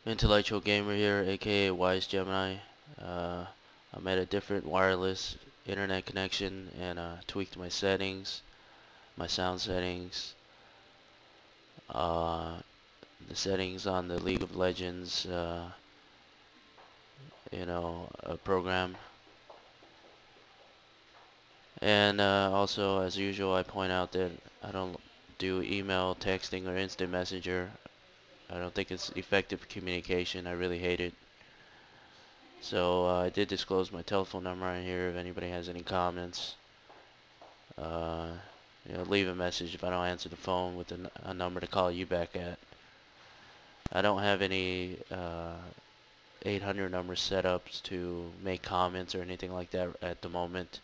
Intellectual Gamer here, aka wisegemini. I'm at a different wireless internet connection and tweaked my settings, my sound settings, uh, the settings on the League of Legends, program. And also, as usual, I point out that I don't do email, texting, or instant messenger. I don't think it's effective communication. I really hate it. So I did disclose my telephone number on here if anybody has any comments. Uh, leave a message if I don't answer the phone with a number to call you back at. I don't have any 800 number setups to make comments or anything like that at the moment.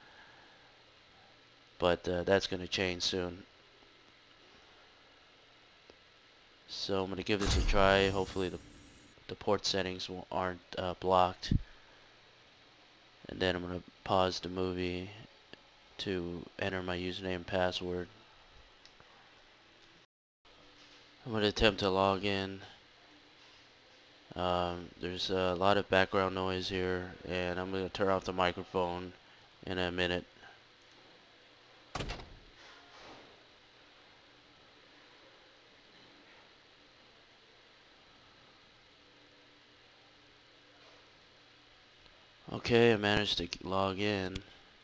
But that's going to change soon. So I'm going to give this a try. Hopefully the port settings aren't blocked. And then I'm going to pause the movie to enter my username and password. I'm going to attempt to log in. There's a lot of background noise here, and I'm going to turn off the microphone in a minute. Okay, I managed to log in.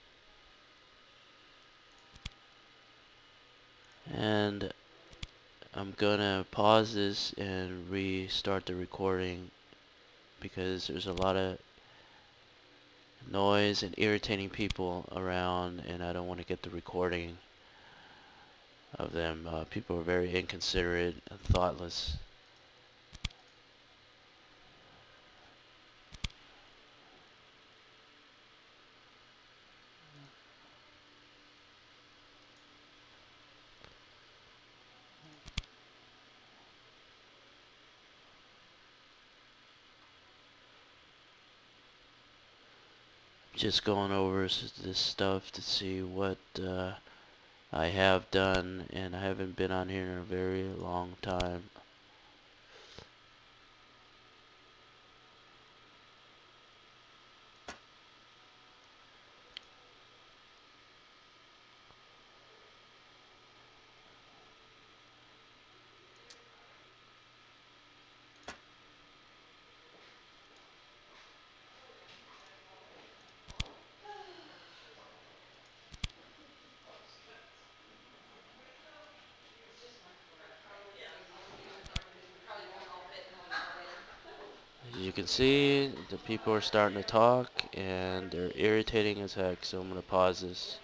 And I'm gonna pause this and restart the recording because there's a lot of noise and irritating people around, and I don't want to get the recording of them. People are very inconsiderate and thoughtless. Just going over this stuff to see what I have done, and I haven't been on here in a very long time. As you can see, the people are starting to talk and they're irritating as heck, so I'm going to pause this.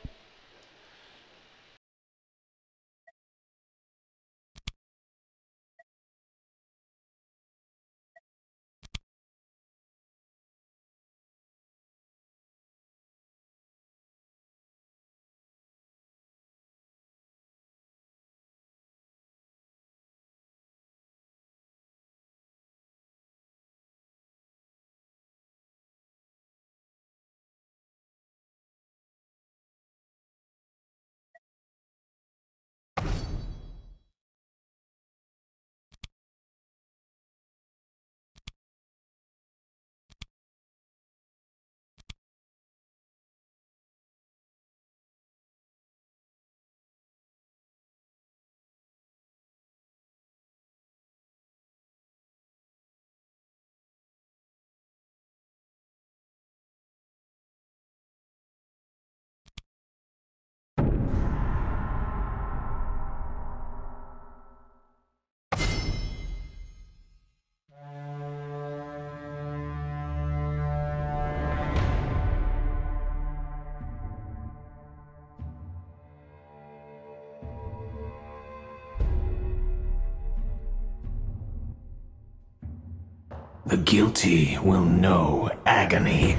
The guilty will know agony.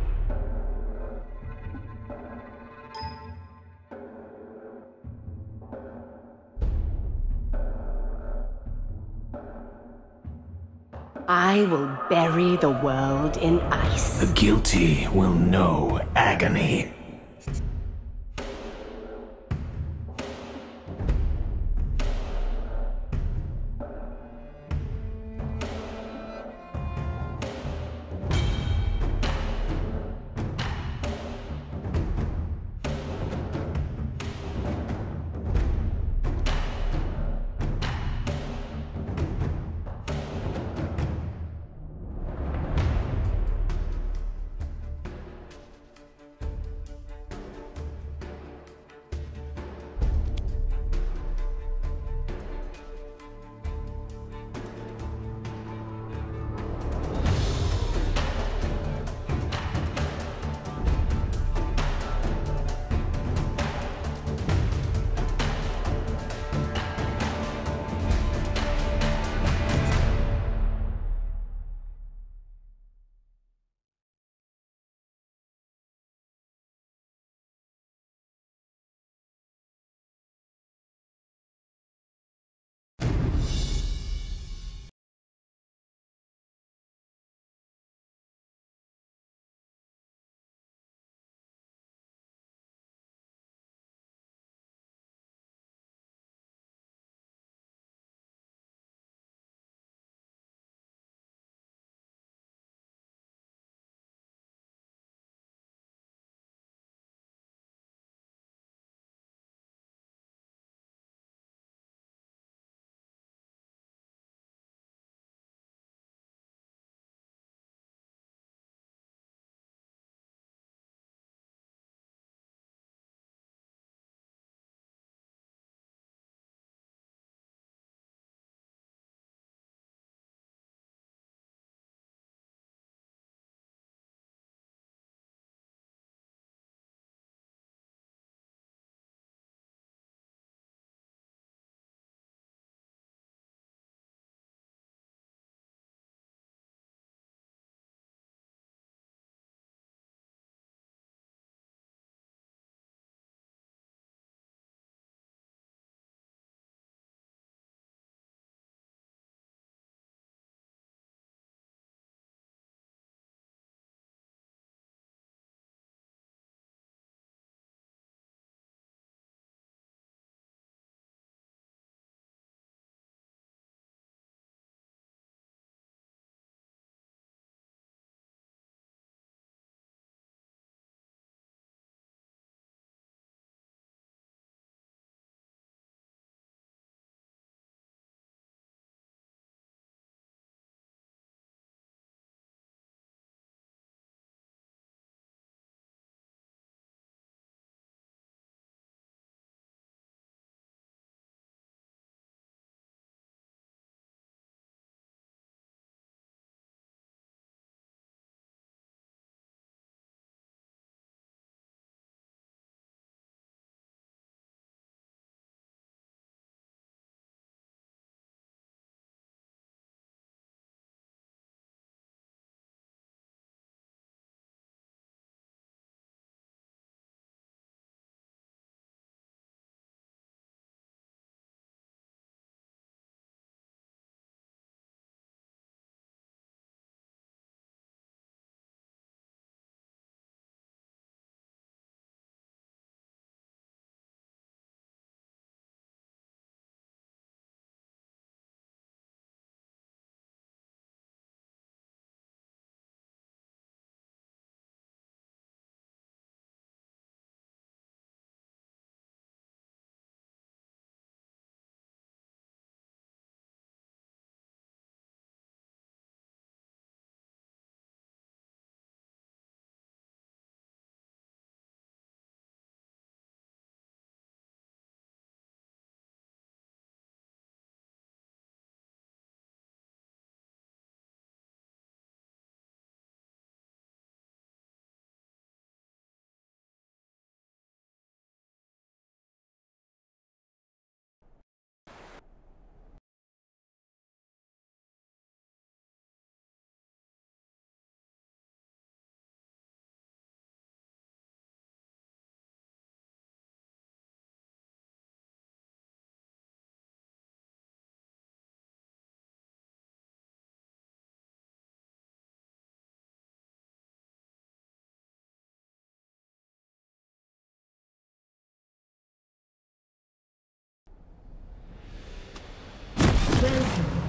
I will bury the world in ice. The guilty will know agony.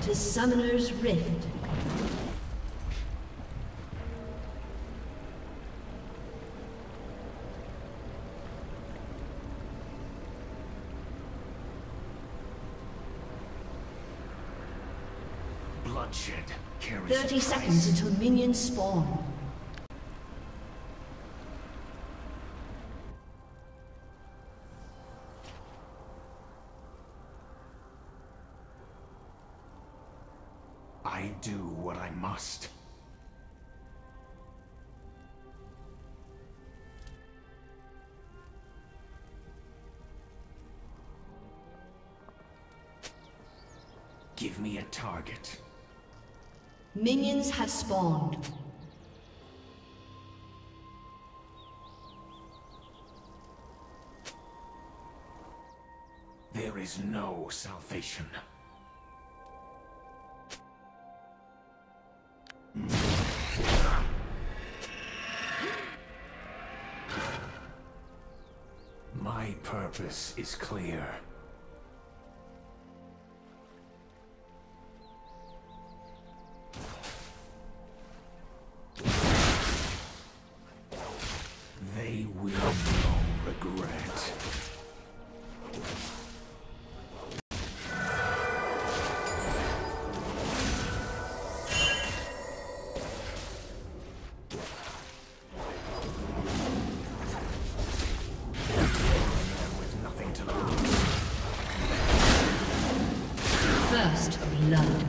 to Summoner's Rift. Bloodshed carries 30 a price. seconds until minions spawn. I do what I must. Give me a target. Minions have spawned. There is no salvation. My purpose is clear. They will know regret. With nothing to lose. First blood.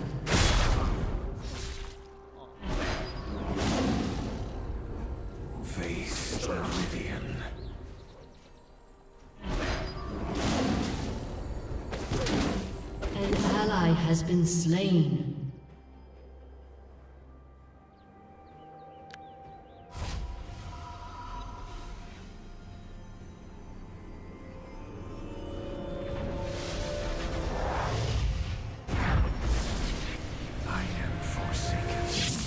Face oblivion. An ally has been slain. I am forsaken.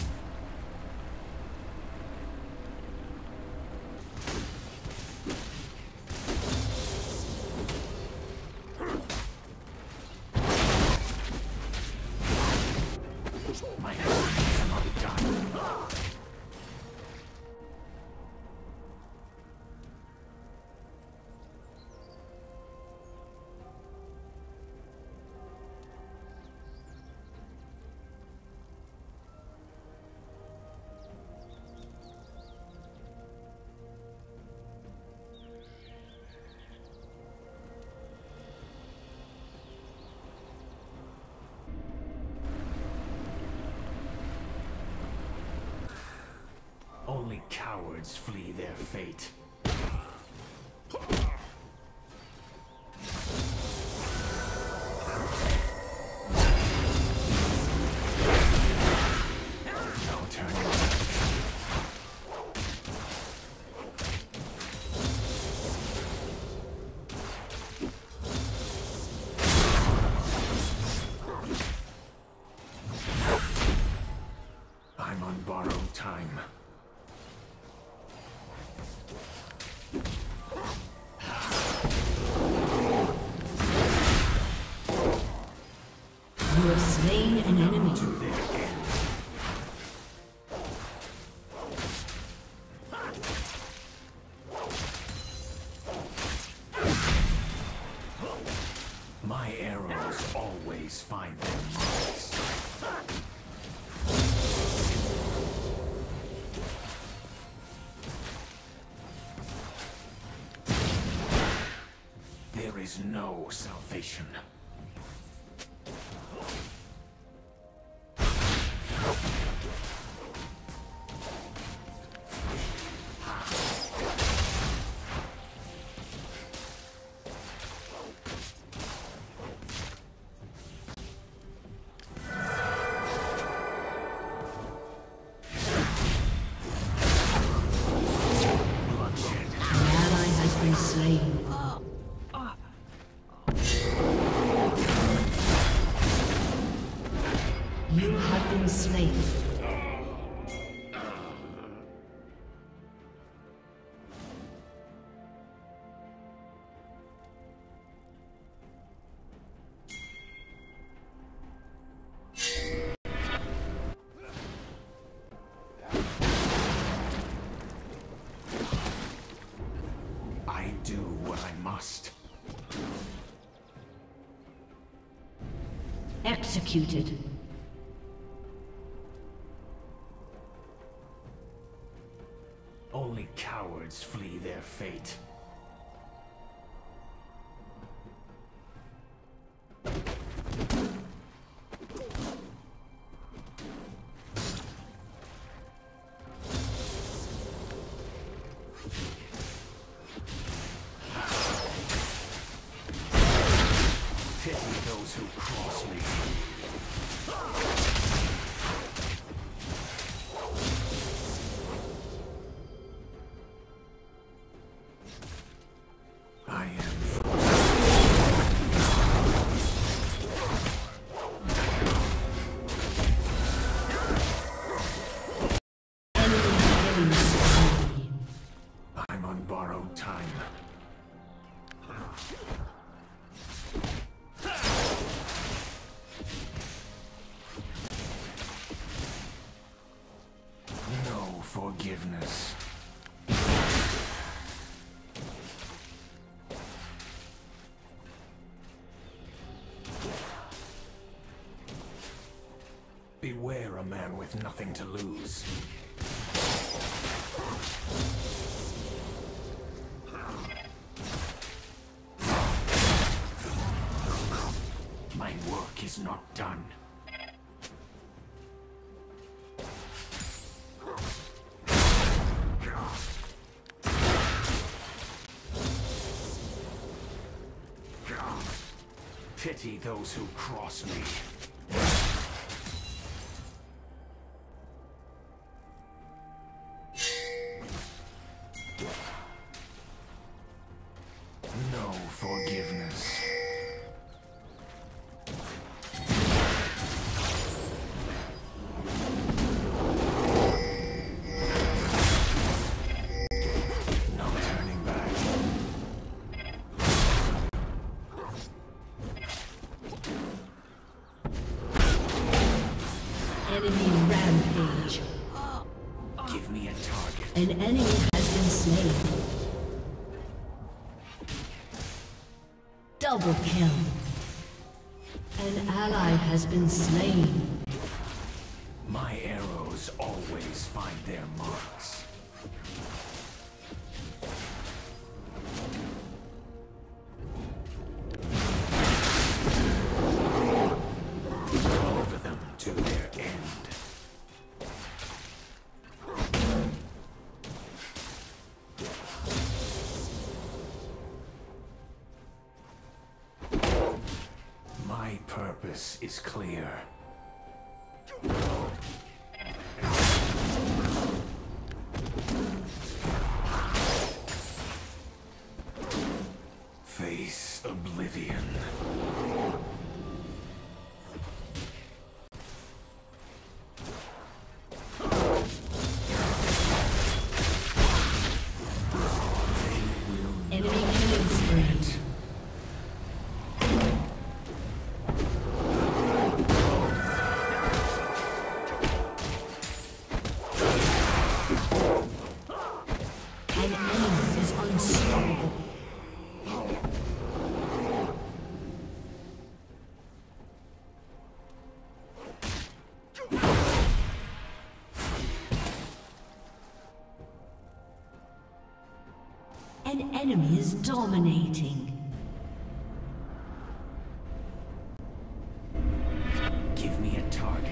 My hands are not done. Only cowards flee their fate. No turning back. I'm on borrowed time. You have slain an enemy. To their end. My arrows always find their marks. There is no salvation. Bloodshed. An ally has been slain. You have been slain. Executed. Only cowards flee their fate. Pity those who cross me. I am Enemy killing spree. I'm on borrowed time. No forgiveness. Beware a man with nothing to lose. My work is not done. Pity those who cross me. No forgiveness. No turning back. Enemy rampage. Give me a target. An enemy has been slain. Double kill. An ally has been slain. My arrows always find their marks. Deliver them to their end. My purpose is clear. Face oblivion. Enemy killing spree. An enemy is unstoppable. An enemy is dominating. Give me a target.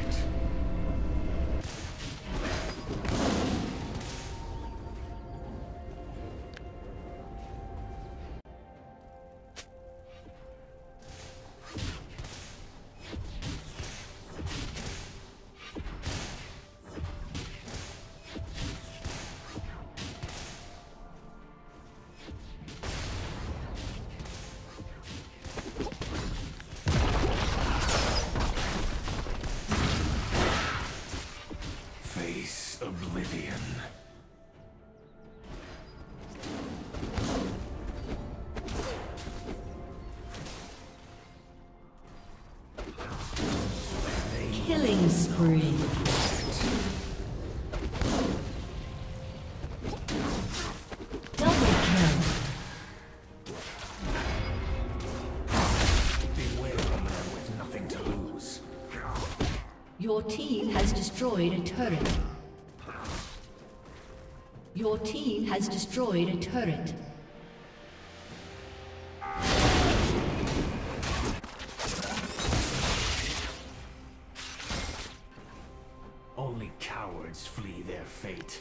Face oblivion. Killing spree. Double kill. Beware a man with nothing to lose. Your team has destroyed a turret. Your team has destroyed a turret. Only cowards flee their fate.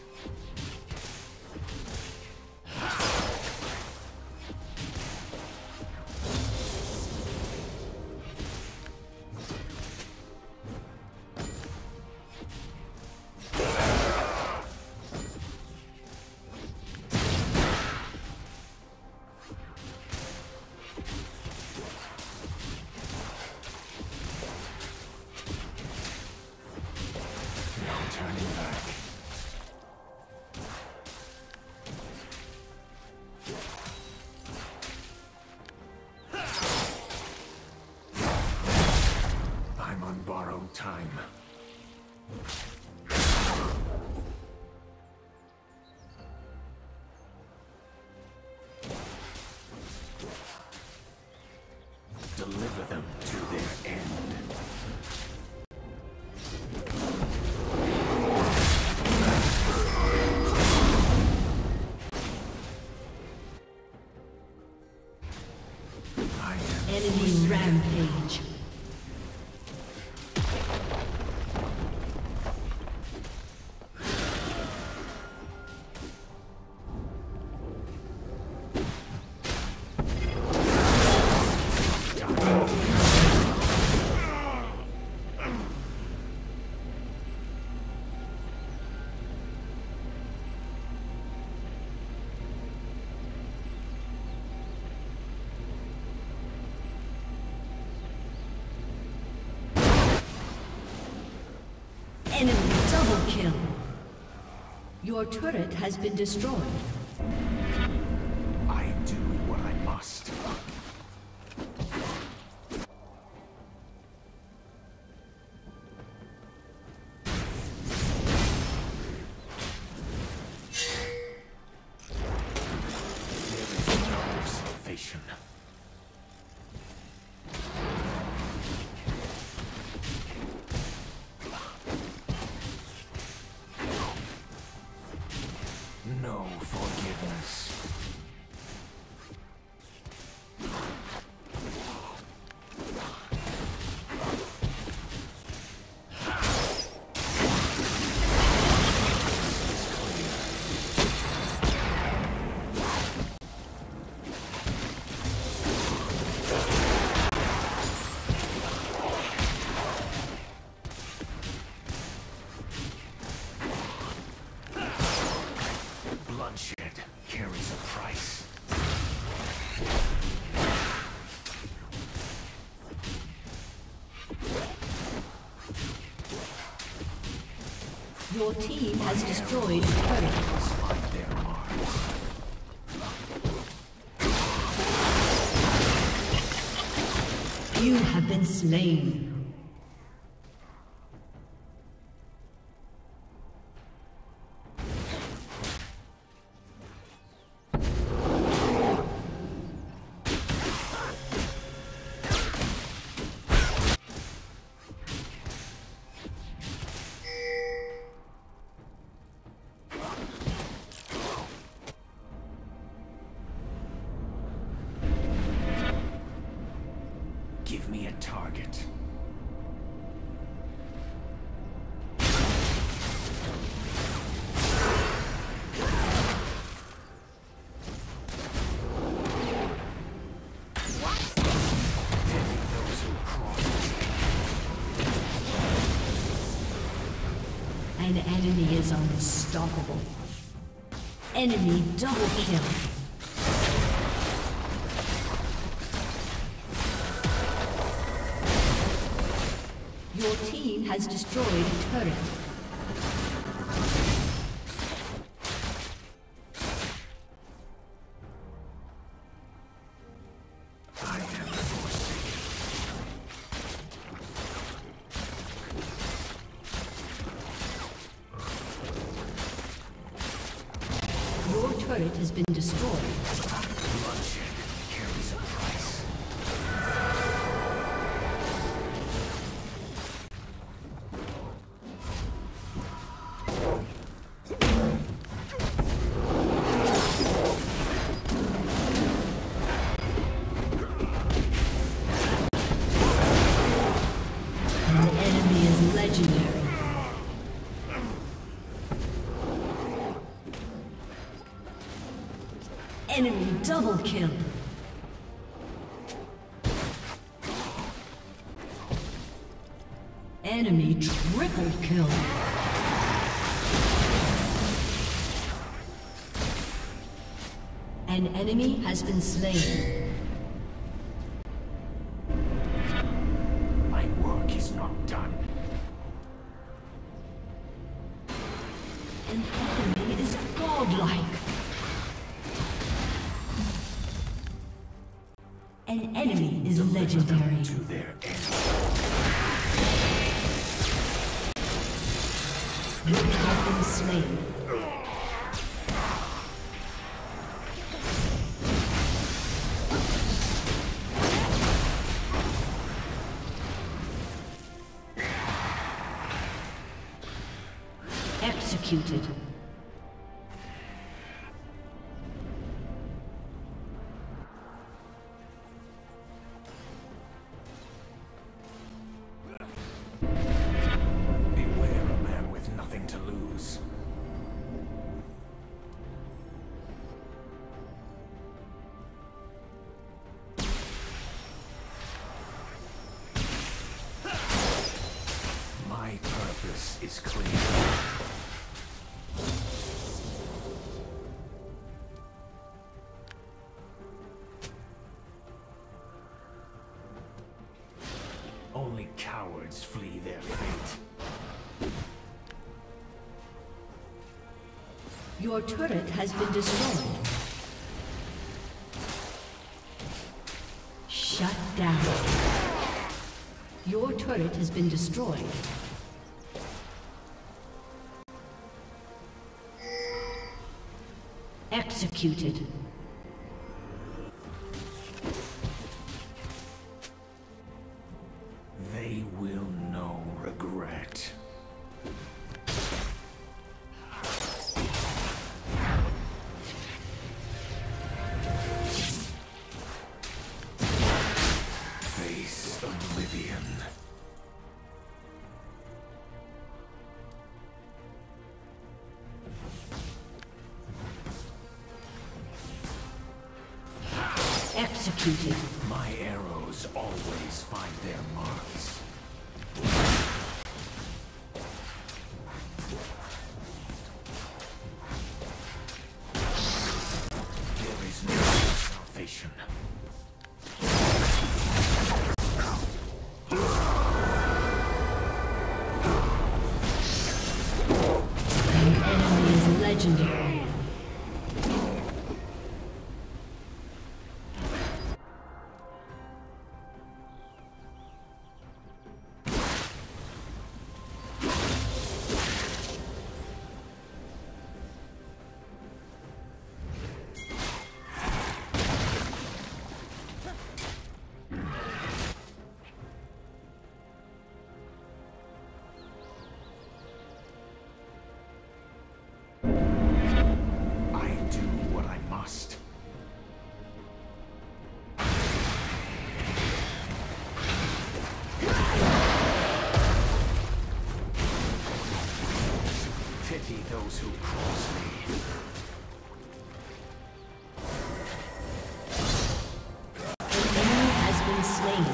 Time. Deliver them to their end. Enemy rampage. Enemy double kill. Your turret has been destroyed. I do what I must. Salvation. No forgiveness. Bloodshed carries a price. Your team has destroyed a turret. Find their marks. You have been slain. Give me a target. An enemy is unstoppable. Enemy double kill. Your team has destroyed a turret. I am forsaken. Your turret has been destroyed. Bloodshed carries a price. is legendary. Enemy double kill. Enemy triple kill. An enemy has been slain. My work is not done. An enemy is godlike. An enemy is legendary. To their end. You have been slain. Executed. Beware a man with nothing to lose. My purpose is clear. Only cowards flee their fate. Your turret has been destroyed. Shut down. Your turret has been destroyed. Executed. They will know regret. Face oblivion. Executed. My arrows always find their marks. There is no salvation. An enemy is legendary. I do what I must. Pity those who cross me. An enemy has been slain.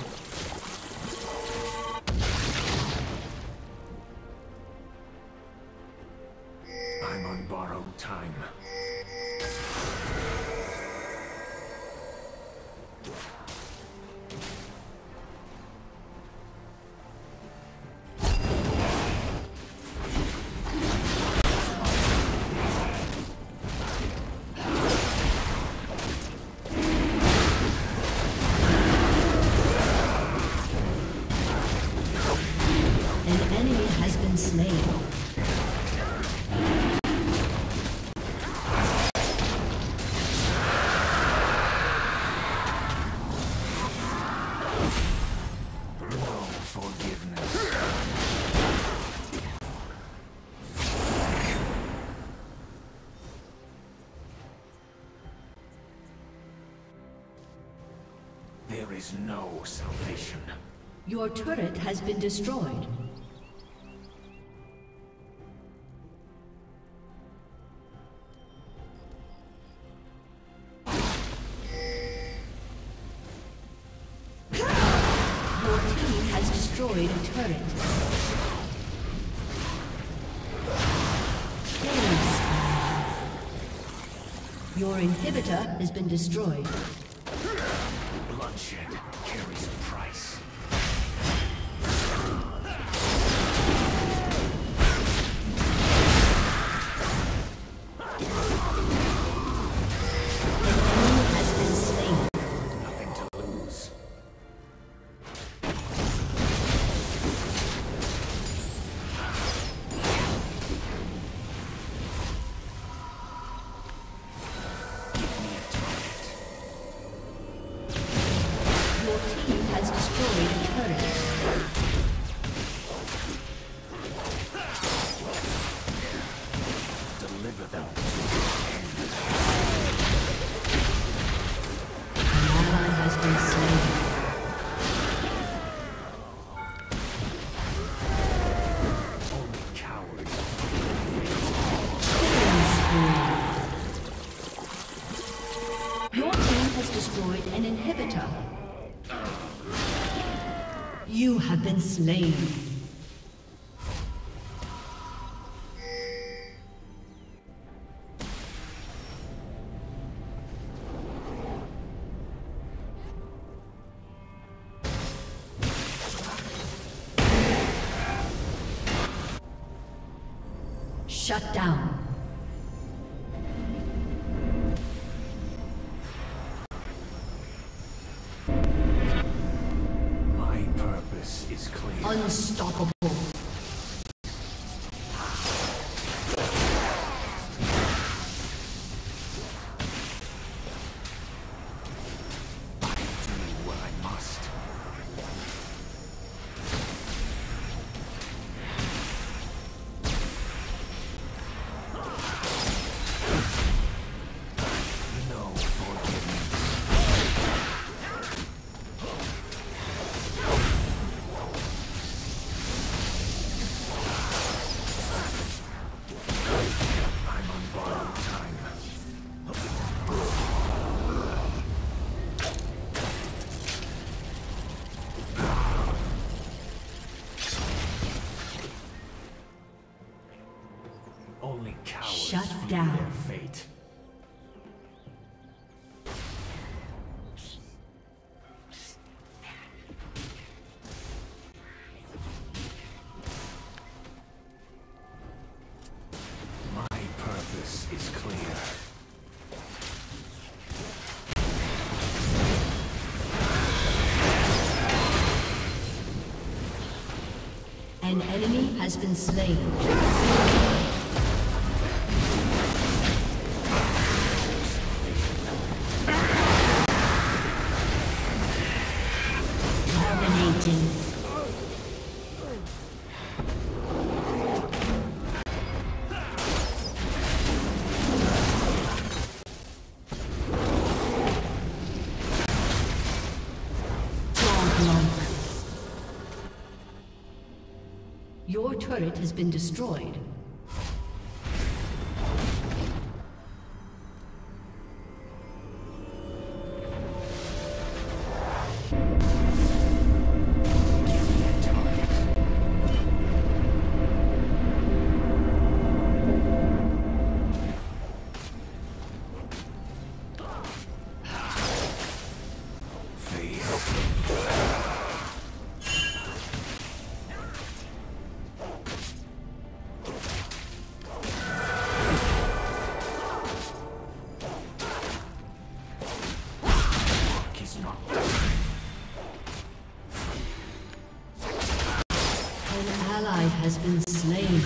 I'm on borrowed time. An enemy has been slain. No forgiveness. There is no salvation. Your turret has been destroyed. Your inhibitor has been destroyed. Bloodshed carries a price. Nothing to lose. Your team has destroyed a turret. Deliver them. An ally has been slain. Only cowards. Killing spree. Your team has destroyed an inhibitor. You have been slain. Shut down. My purpose is clear. Unstoppable. Do what I must. No forgiveness. I'm on borrowed time. Only cowards Shut feel down. their fate. My purpose is clear. An enemy has been slain. Dominating. Godlike. Your turret has been destroyed. Has been slain.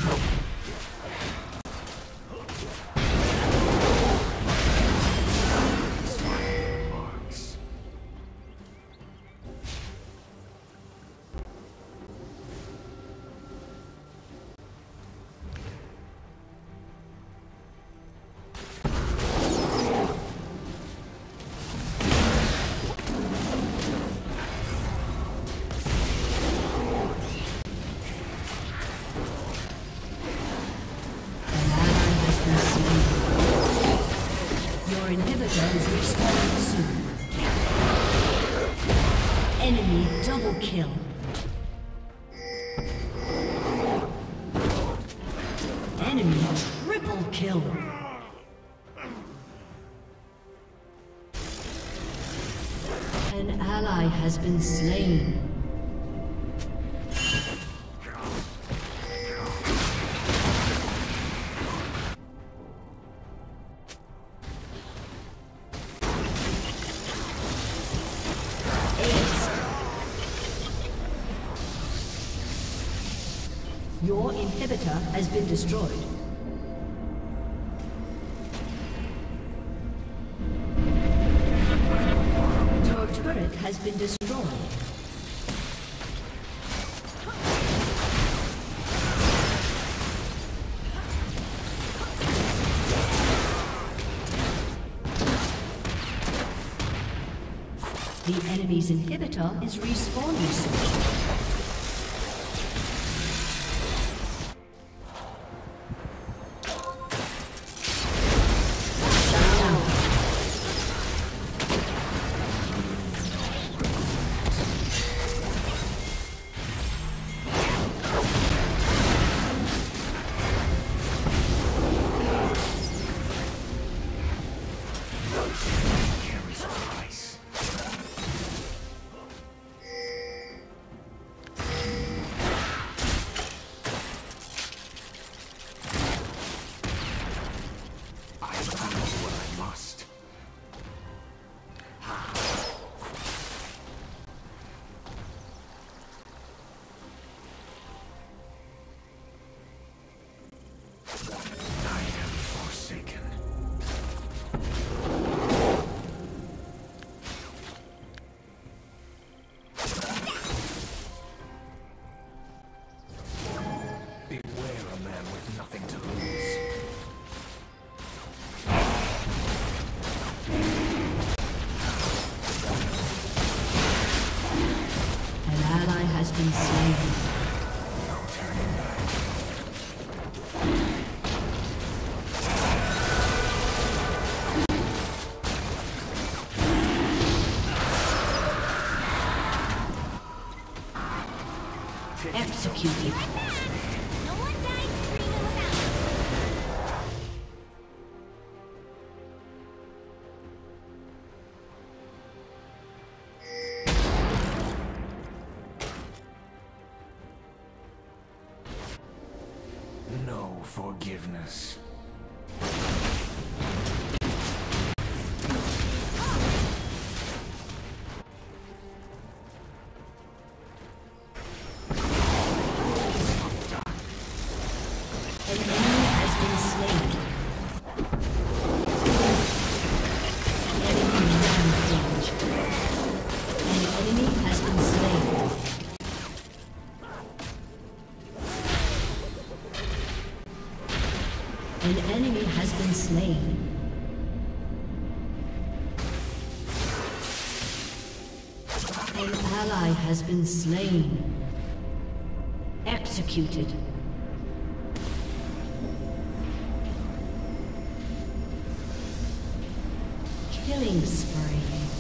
Enemy double kill. Enemy triple kill. has been slain. Your inhibitor has been destroyed. Your turret has been destroyed. The enemy's inhibitor is respawning soon. Executed. No forgiveness. An enemy has been slain. An ally has been slain. Executed. Killing spree.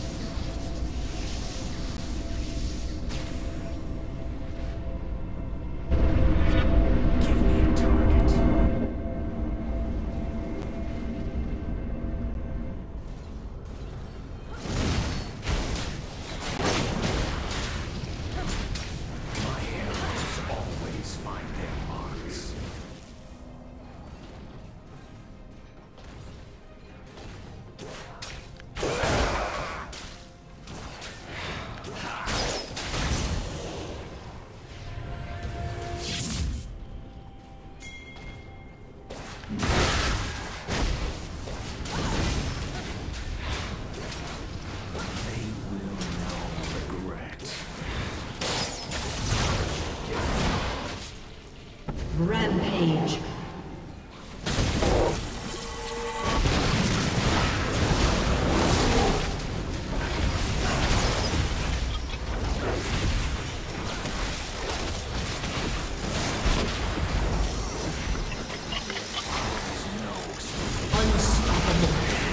Rampage. Unstoppable.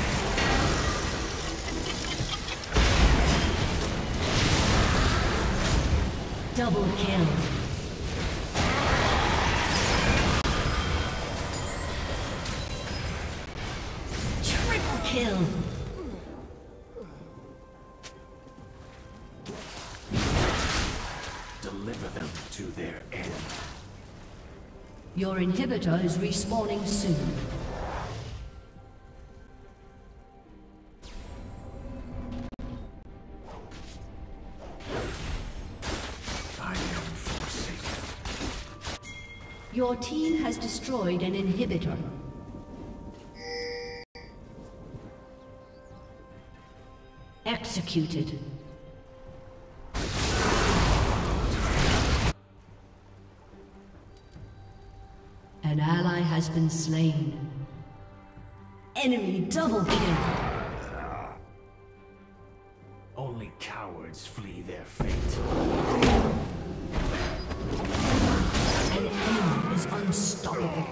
Double kill. Kill. Your inhibitor is respawning soon. I am forsaken. Your team has destroyed an inhibitor. Executed. An ally has been slain. Enemy double kill. Only cowards flee their fate. An enemy is unstoppable.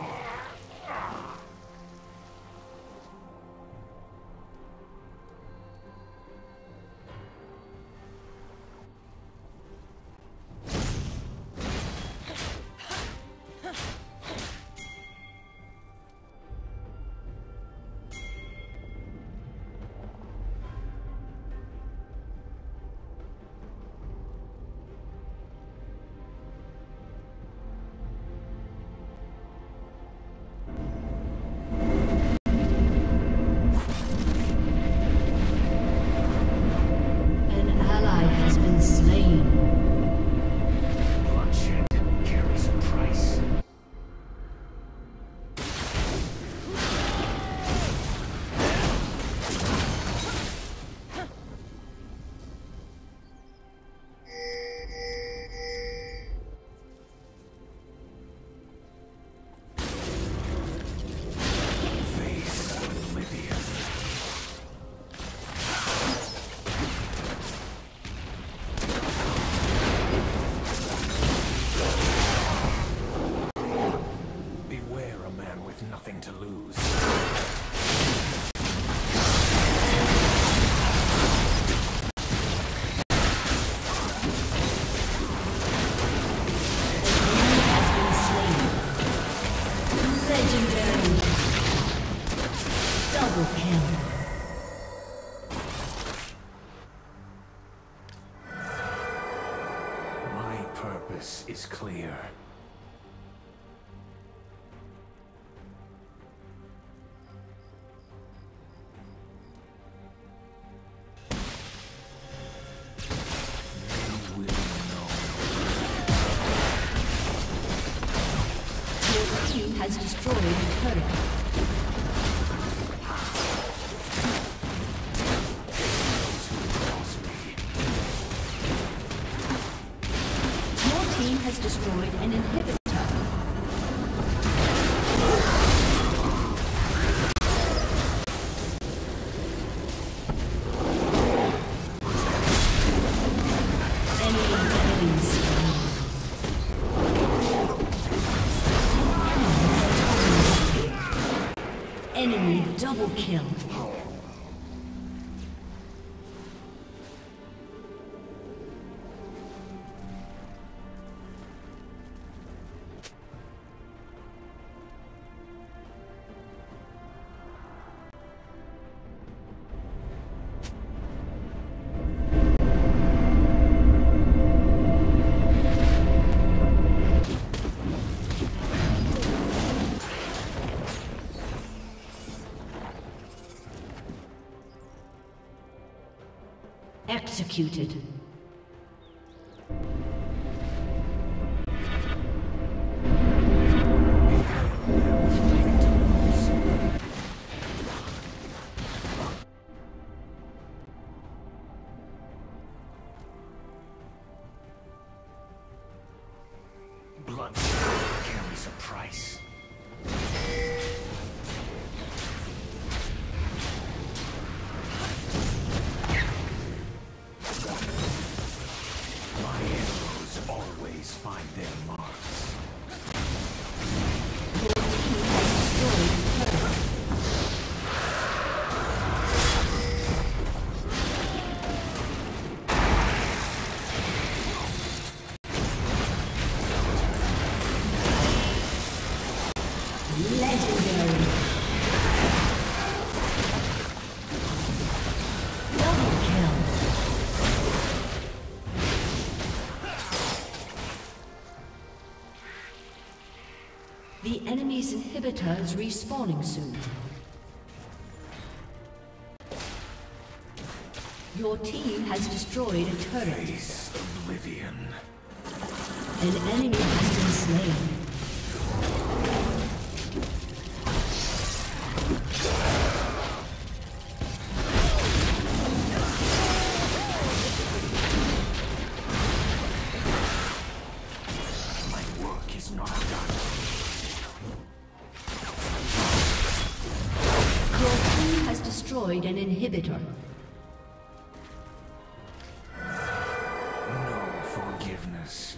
purpose is clear. They will know. Your team has destroyed a turret. Has destroyed an inhibitor. Enemy double kill. Executed. Blood carries a price. Find their marks. Your team has destroyed a turret. Legendary. Double kill. The enemy's inhibitor is respawning soon. Your team has destroyed a turret. Face oblivion. An enemy has been slain. My work is not done. Your team has destroyed an inhibitor. No forgiveness.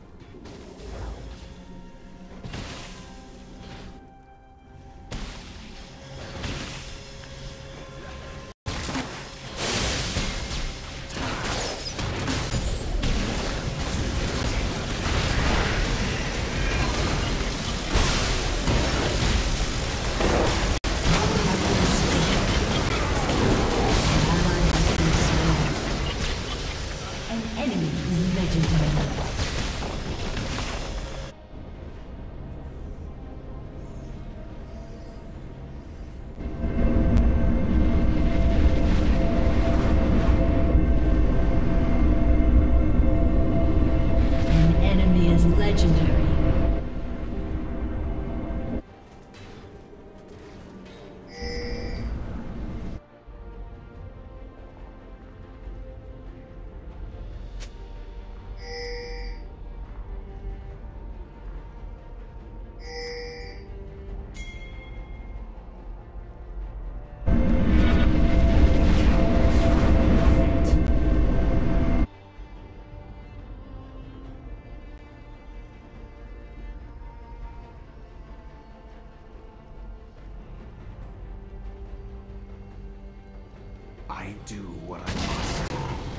I do what I must.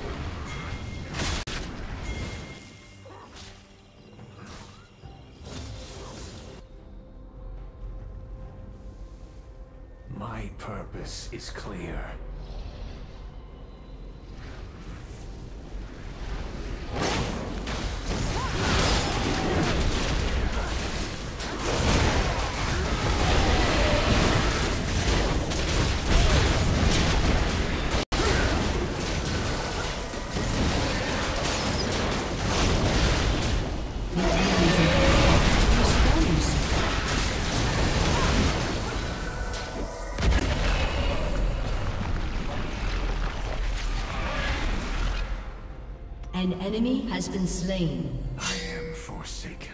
My purpose is clear. An enemy has been slain. I am forsaken.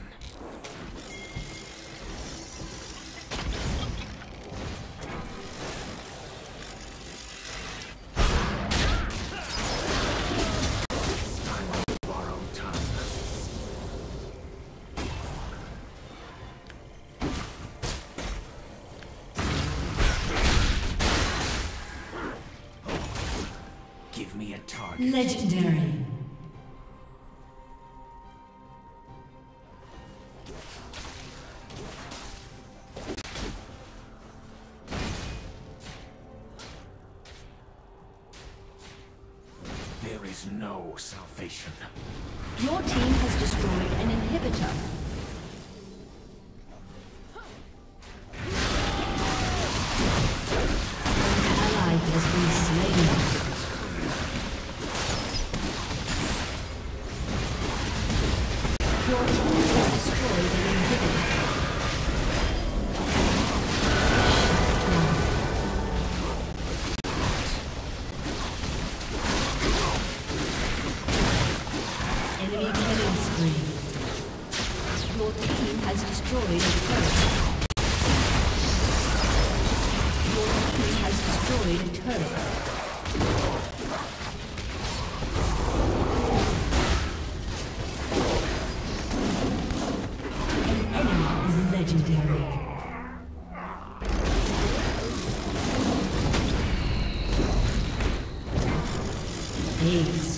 I will borrow time. Give me a target. Legendary. There is no salvation. Your team has destroyed an inhibitor. An ally has been slain. Your team has destroyed an inhibitor. Enemy killing spree. Your team has destroyed a turret. Your team has destroyed a turret. An enemy is legendary. Ace.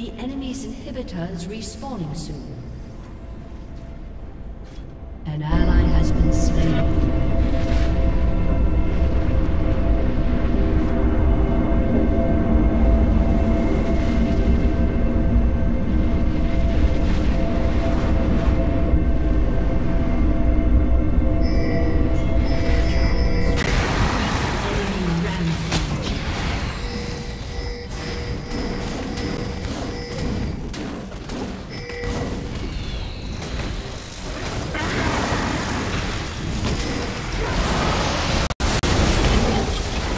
The enemy's inhibitor is respawning soon. An ally has been slain.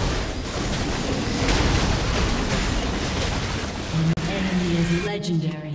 Legendary.